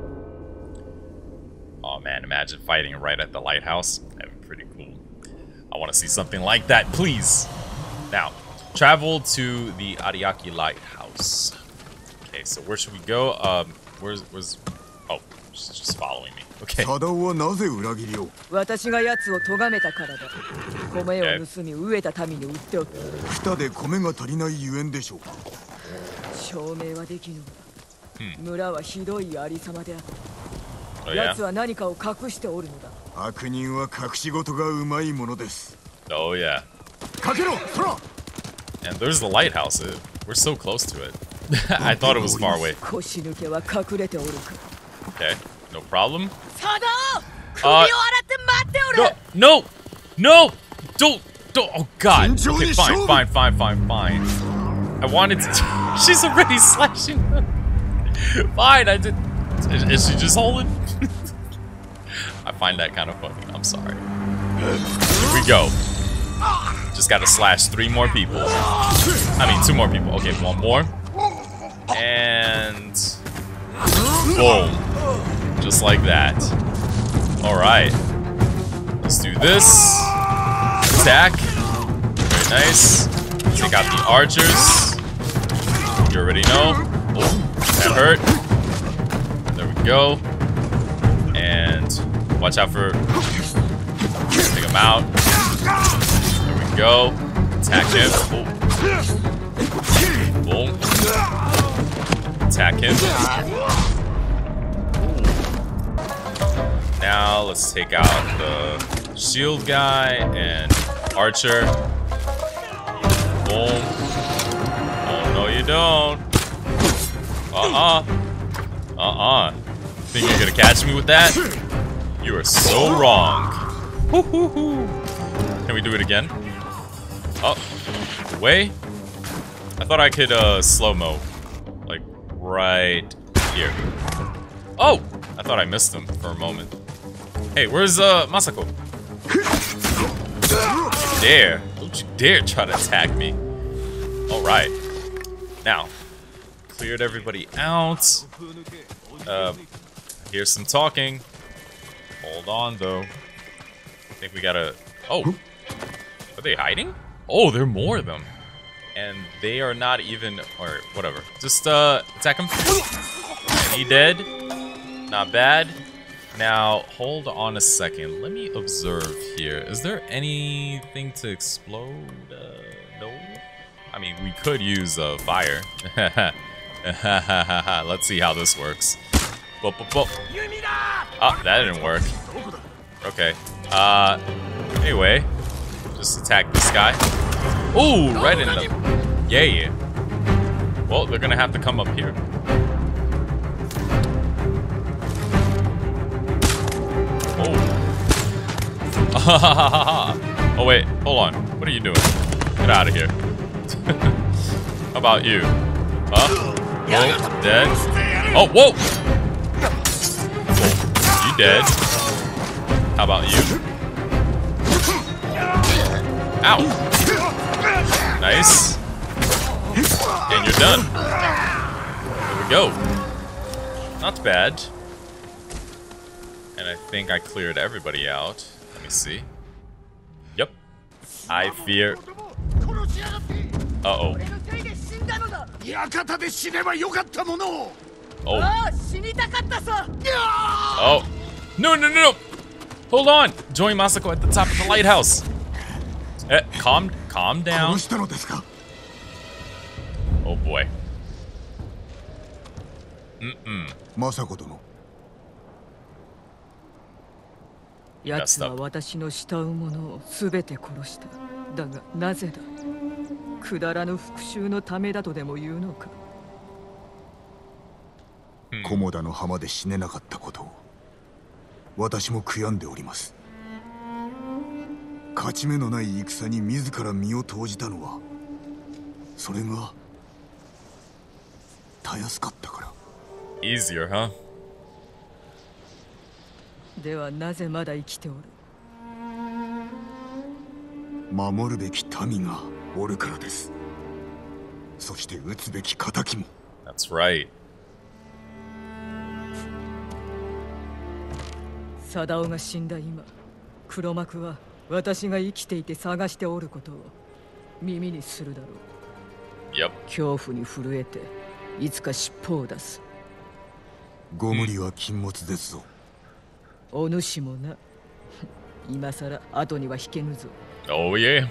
Oh man, imagine fighting right at the lighthouse. That'd be pretty cool. I want to see something like that, please. Now, travel to the Ariake Lighthouse. Okay, so where should we go? Where's... Oh, she's just following me. Okay. 貞夫はなぜ裏切りを。 私が奴を咎めたからだ。米を盗み飢えた民に売っておった。 二で米が足りないゆえんでしょうか。 証明はできぬが、村はひどいありさまである。 Oh, yeah? 奴は何かを隠しておるのだ。 悪人は隠し事がうまいものです。 Oh, yeah. かけろ、空。 And there's the lighthouse. We're so close to it. I thought it was far away. 腰抜けは隠れておるか。 Okay, no problem. サダオ、首を洗って待っておる。 No! No! No! Don't! Oh God. Okay, fine. I wanted to. She's already slashing him. Fine, I did. Is she just holding? I find that kind of funny. I'm sorry. Here we go. Just gotta slash 3 more people. I mean, 2 more people. Okay, 1 more. And boom. Just like that. Alright. Let's do this. Attack. Very nice. Take out the archers. You already know. Oh, that hurt. There we go. And watch out for. Take him out. There we go. Attack him. Oh. Boom. Attack him. Now let's take out the shield guy and archer. Boom. Oh no, you don't. Think you're gonna catch me with that? You are so wrong. Can we do it again? Oh, way. I thought I could slow-mo, like right here. Oh, I thought I missed him for a moment. Hey, where's Masako? Don't you dare try to attack me. All right, now cleared everybody out. Here's some talking. Hold on though. I think we gotta. Oh, are they hiding? Oh, there are more of them. And they are not even, or whatever. Just attack him. And he dead. Not bad. Now, hold on a second. Let me observe here. Is there anything to explode? No. I mean, we could use fire. Let's see how this works. Ah, that didn't work. Okay. Anyway, just attack this guy. Ooh, right in the... Yeah. Well, they're gonna have to come up here. Oh. Oh, wait. Hold on. What are you doing? Get out of here. How about you? Huh? Oh, dead. Oh, whoa! Oh, you dead. How about you? Ow! Nice. And you're done. There we go. Not bad. And I think I cleared everybody out. Let me see. Yep. I fear. Uh-oh. Oh. Oh. No. Hold on. Join Masako at the top of the lighthouse. Calm down. Oh boy. Masako殿。 奴は私の慕う者を全て殺した。だがなぜだ。くだらぬ復讐のためだとでも言うのか。 菰田の浜で死ねなかったことを私も悔やんでおります。勝ち目のない戦に自ら身を投じたのはそれがたやすかったから。 Easier, huh? ではなぜまだ生きておる。 守るべき民がおるからです。そして討つべき仇も。 That's right. 貞夫が死んだ今、黒幕は私が生きていて探しておることを耳にするだろう。 Yep. 恐怖に震えていつか尻尾を出す。 ご無理は禁物ですぞ。 お主もな。今さら後には引けぬぞ。 Oh yeah.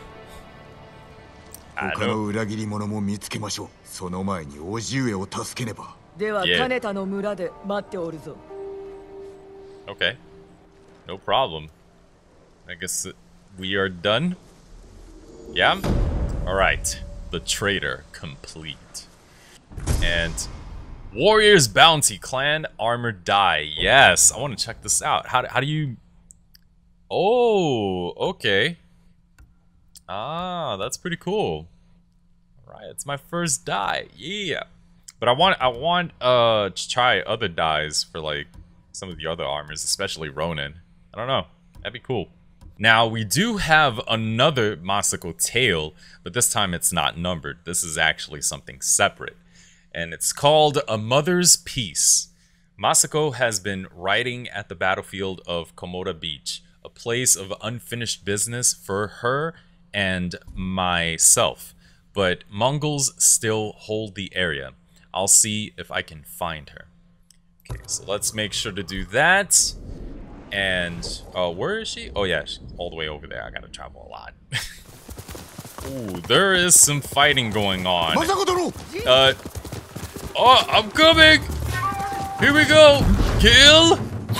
他の裏切り者も見つけましょう。その前に叔父上を助けねば。 では金田の村で待っておるぞ。 Okay. No problem. I guess we are done. Yeah? Alright. The Traitor complete. And Warriors Bounty Clan Armored Die. Yes, I want to check this out. How do you... Oh, okay. Ah, that's pretty cool. Alright, it's my first dye. Yeah. But I want to try other dyes for like some of the other armors, especially Ronin. I don't know. That'd be cool. Now, we do have another Masako tale, but this time it's not numbered. This is actually something separate. And it's called A Mother's Peace. Masako has been writing at the battlefield of Komoda Beach, a place of unfinished business for her and myself. But Mongols still hold the area. I'll see if I can find her. Okay, so let's make sure to do that. And, where is she? Oh yeah, she's all the way over there. I gotta travel a lot. Ooh, there is some fighting going on. Oh, I'm coming! Here we go! Kill!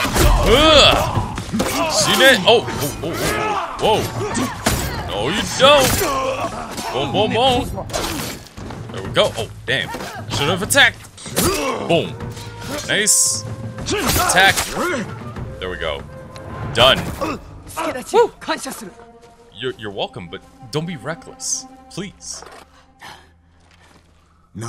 See that? Oh, whoa. No, you don't! Boom, boom, boom. There we go. Oh, damn. Should have attacked. Boom. Nice. Attack. There we go. Done. You're welcome, but don't be reckless. Please. Yeah.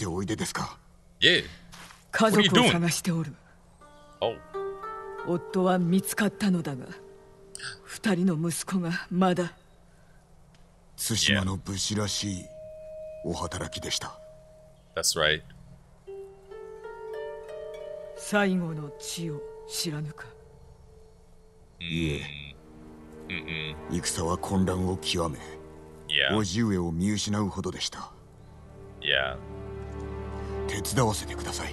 What are you doing? Oh. 夫は見つかったのだが、二人の息子がまだ。 対馬の武士らしいお働きでした。 That's right. 最後の地を知らぬか。 いえ。戦は混乱を極め、叔父上を見失うほどでした。 Yeah. 手伝わせてください。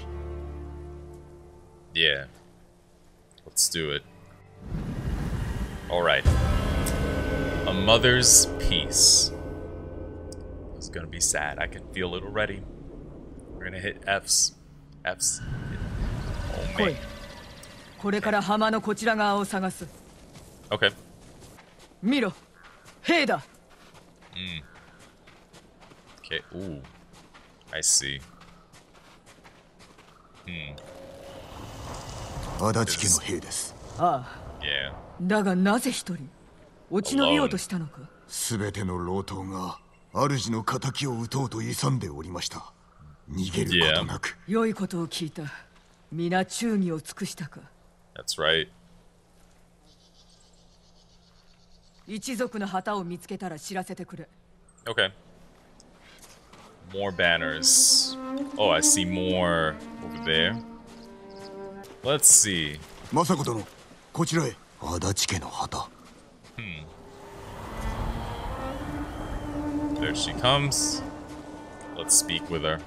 Yeah. Let's do it. Alright. A Mother's Peace. It's gonna be sad. I can feel it already. We're gonna hit F's. F's. Oh man. これから浜のこちら側を探す。 Okay. 見ろ。兵だ。 Okay. Ooh. I see. 足立家の兵です。 ああ。だがなぜ一人落ち延びようとしたのか。 すべての老頭が主の仇を討とうと勇んでおりました。逃げることなく。 良いことを聞いた。皆忠義を尽くしたか。 That's right. 一族の旗を見つけたら知らせてくれ。 Okay. More banners. Oh, I see more over there. Let's see. 政子殿、こちらへ。足立家の旗。 There she comes. Let's speak with her.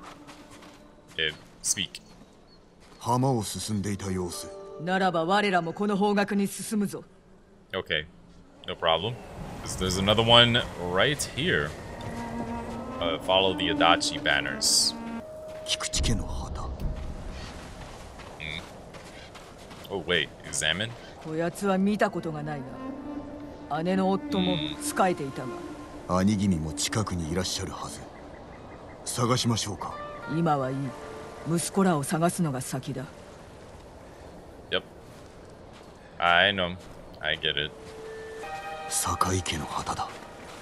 Speak. 浜を進んでいた様子。 ならば我らもこの方角に進むぞ。 Okay. No problem. There's another one right here. Follow the Adachi banners. 菊池家の旗。 Oh wait, examine? こやつは見たことがないが、姉の夫も仕えていたが。 兄君も近くにいらっしゃるはず。探しましょうか。 今はいい。息子らを探すのが先だ。 Yep. I know. I get it. 堺家の旗だ。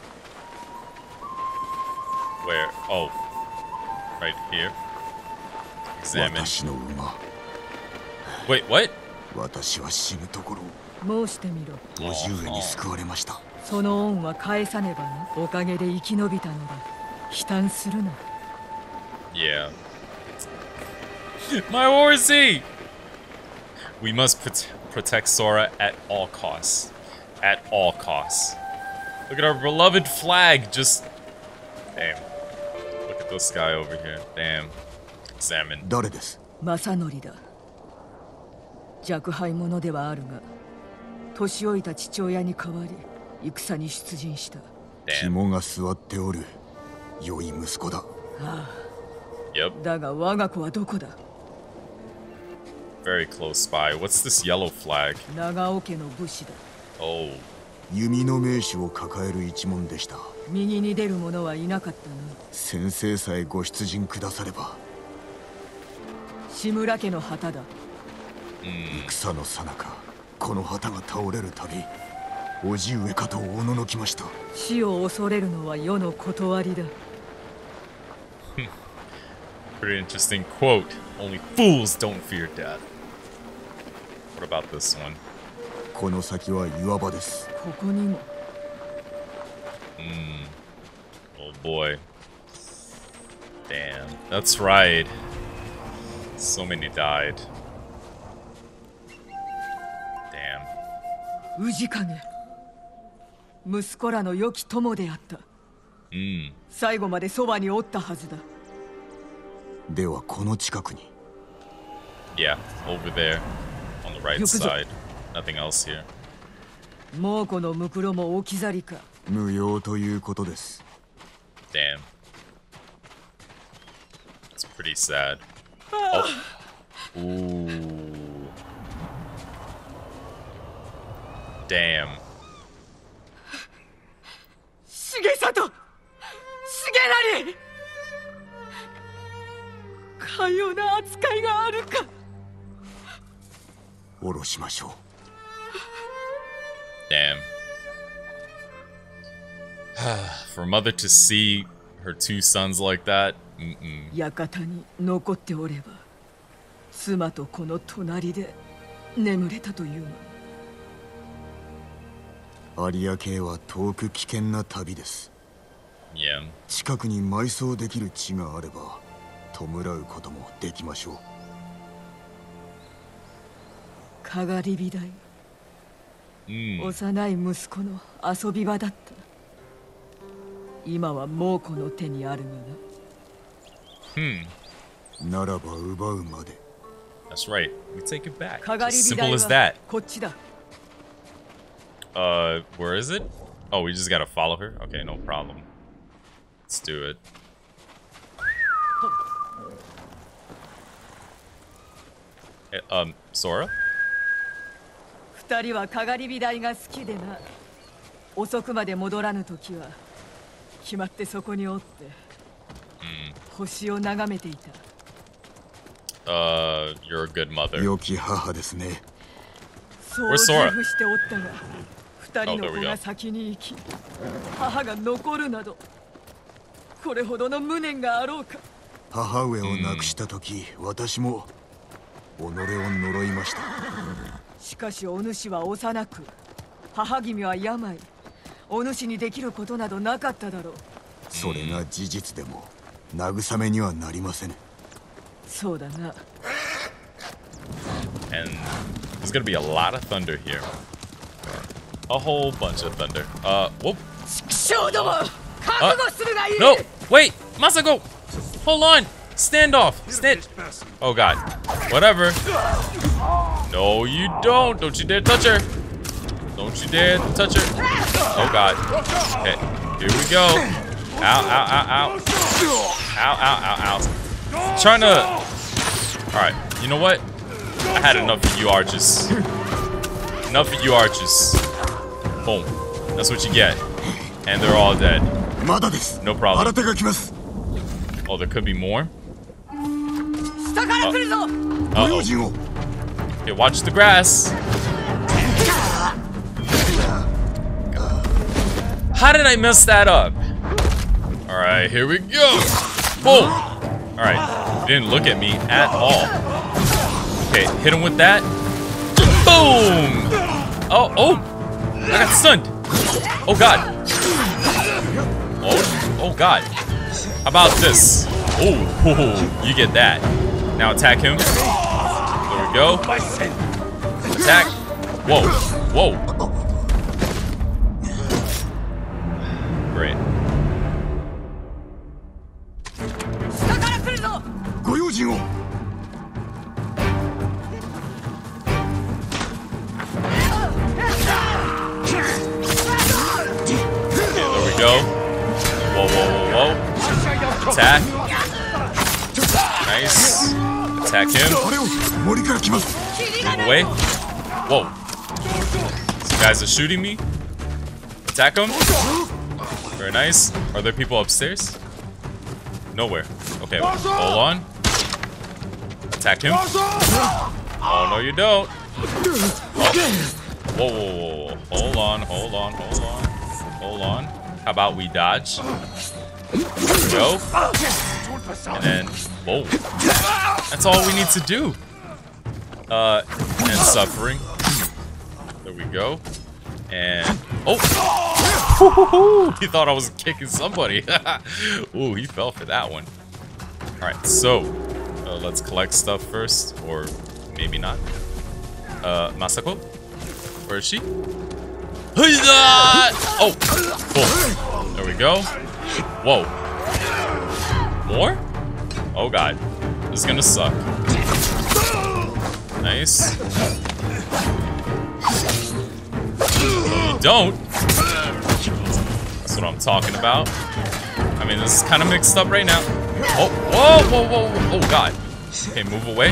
Where? Oh. Right here. Examine. 私の馬。 Wait, what? 私は死ぬところ申してみろ。 叔父上に救われました。 その恩は返さねばな。おかげで生き延びたのだ。悲嘆するな。 Yeah. My horsey! We must protect Sora at all costs. At all costs. Look at our beloved flag. Just... Damn. Look at this guy over here. Damn. Examine. 誰です？ 正則だ。若輩者ではあるが、年老いた父親に代わり戦に出陣した。 肝が据わっておる良い息子だ。 ああ。 Yep. だが我が子はどこだ？ Very close by. What's this yellow flag? 長尾家の武士だ。 Oh. 弓の名手を抱える一門でした。 右に出る者はいなかったな。 先生さえご出陣くだされば。 志村家の旗だ。 戦の最中、この旗が倒れるたび叔父上かとおののきました。 死を恐れるのは世の断りだ。 Pretty interesting quote. Only fools don't fear death. What about this one? この先は岩場です。 ここにも。 Oh boy. Damn. That's right. So many died. Damn. 氏影。息子らの良き友であった。最後までそばにおったはずだ。 ではこの近くに。 Yeah, over there, on the right side. Nothing else here. 猛虎のムクロも置き去りか。 無用ということです。 Damn. It's pretty sad. Oh. Ooh. Damn. 重里、重成。かような扱いがあるか。 下ろしましょう。 Damn. For mother to see her two sons like that. 館に残っておれば、妻とこの隣で眠れたというのに。有明へは遠く危険な旅です。 Yeah. 近くに埋葬できる地があれば、弔うこともできましょう。 かがり火台。幼い息子の遊び場だった。今は猛虎の手にあるがな。ならば奪うまで。 That's right. We take it back. かがり As 火台 simple as that. はこっちだ。 Where is it? Oh, we just gotta follow her? Okay, no problem. Let's do it. Sora? 二人はかがり火台が好きでな。遅くまで戻らぬときは決まってそこにおって、星を眺めていた。 You're a good mother. 良き母ですね。 そう自負しておったが、二人の子が先に行き、母が残るなど、これほどの無念があろうか。 母上を亡くしたとき、私も己を呪いました。 しかしお主は幼く、母君は病、お主にできることなどなかっただろう。 それが事実でも慰めにはなりません。 そうだな。 And there's gonna be a lot of thunder here. A whole bunch of thunder. Whoop. No, wait, Masako! Hold on! Stand off! Stand. Oh god. Whatever. No, you don't! Don't you dare touch her! Don't you dare touch her! Oh god. Okay, here we go. Ow, ow, ow, ow. Ow, ow, ow, ow. I'm trying to... Alright, you know what? I had enough of you archers. Enough of you archers. Boom. That's what you get. And they're all dead. No problem. Oh, there could be more? Uh-oh. Okay, watch the grass. How did I mess that up? Alright, here we go. Boom. Alright, didn't look at me at all. Okay, hit him with that. Boom! Oh, I got stunned. Oh god. Oh god. How about this? Oh, you get that. Now attack him. There we go. Attack. Whoa. Great. Go. Whoa. Attack. Nice. Attack him. Move away. Whoa. These guys are shooting me. Attack him. Very nice. Are there people upstairs? Nowhere. Okay, hold on. Attack him. Oh, no you don't. Oh. Whoa, whoa, whoa. Hold on, hold on, hold on. Hold on. How about we dodge? There we go. And then, whoa. That's all we need to do. And suffering. There we go. And, oh! He thought I was kicking somebody. Ooh, he fell for that one. Alright, so, let's collect stuff first, or maybe not. Masako? Where is she? Oh! Cool. There we go. Whoa. More? Oh god. This is gonna suck. Nice. No, you don't. That's what I'm talking about. I mean, this is kind of mixed up right now. Oh, whoa, whoa, whoa, whoa. Oh god. Okay, move away.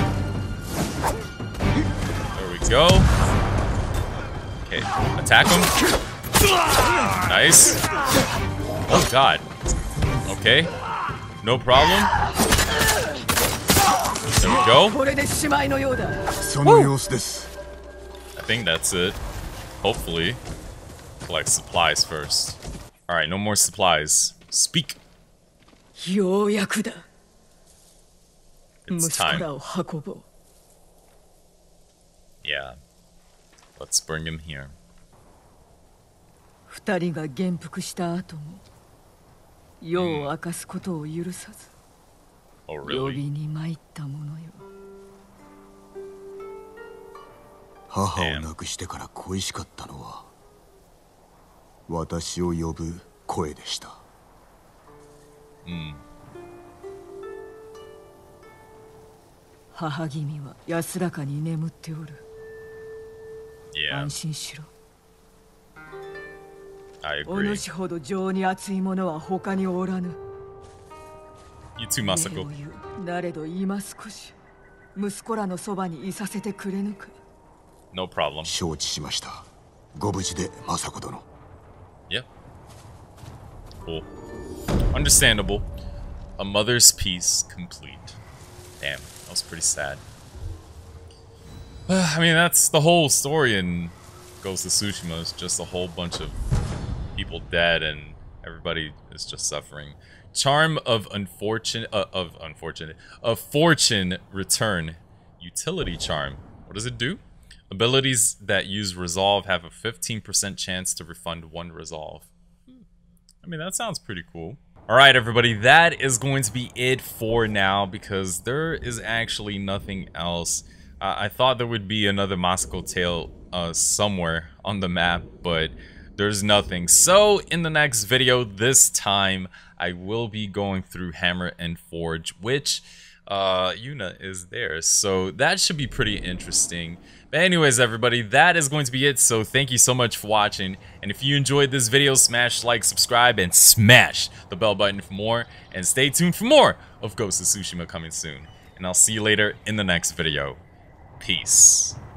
There we go. Okay, attack him. Nice. Oh god. Okay. No problem. There we go. Woo. I think that's it. Hopefully. Collect supplies first. Alright, no more supplies. Speak. It's time. Yeah. Let's bring him here. 二人が元服した後も世を明かすことを許さず、呼びに参ったものよ。 母を亡くしてから恋しかったのは私を呼ぶ声でした。 母君は安らかに眠っておる。安心しろ。お主ほど情に熱い者は他におらぬ。 You too, Masako. なれど今少し息子らのそばにいさせてくれぬか。 No problem. 承知しました。ご無事で、Masako殿。 Yep. Cool. Understandable. A mother's peace complete. Damn, that was pretty sad. I mean, that's the whole story in Ghost of Tsushima. It's just a whole bunch of people dead and everybody is just suffering. Charm of fortune return. Utility charm. What does it do? Abilities that use resolve have a 15% chance to refund one resolve. I mean, that sounds pretty cool. Alright everybody, that is going to be it for now because there is actually nothing else. I thought there would be another Masako tale somewhere on the map, but there's nothing. So in the next video, this time, I will be going through Hammer and Forge, which Yuna is there. So that should be pretty interesting. But anyways, everybody, that is going to be it. So thank you so much for watching. And if you enjoyed this video, smash like, subscribe, and smash the bell button for more. And stay tuned for more of Ghost of Tsushima coming soon. And I'll see you later in the next video. Peace.